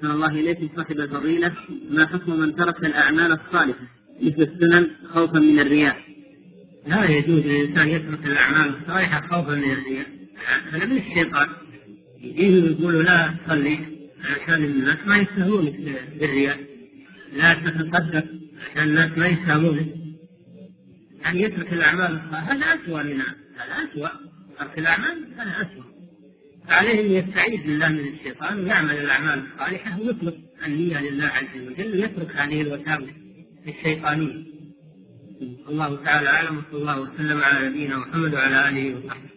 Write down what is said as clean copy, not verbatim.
أحسن الله إليكم صاحب الفضيلة، ما حكم من ترك الأعمال الصالحة مثل السنن خوفا من الرياء؟ لا يجوز للإنسان يترك الأعمال الصالحة خوفا من الرياء، هذا من الشيطان. يجيه يقولوا لا تصلي عشان الناس ما يستهونك بالرياء، لا تتصدق عشان الناس ما يستهونك، يعني يترك الأعمال الصالحة هذا أسوأ منها، هذا أسوأ، ترك الأعمال هذا أسوأ. فعليه أن يستعيذ بالله من الشيطان ويعمل الأعمال الصالحة ويطلق النية لله عز وجل ويترك هذه الوساوس الشيطانية. الله تعالى أعلم، وصلى الله وسلم على نبينا محمد وعلى آله وصحبه.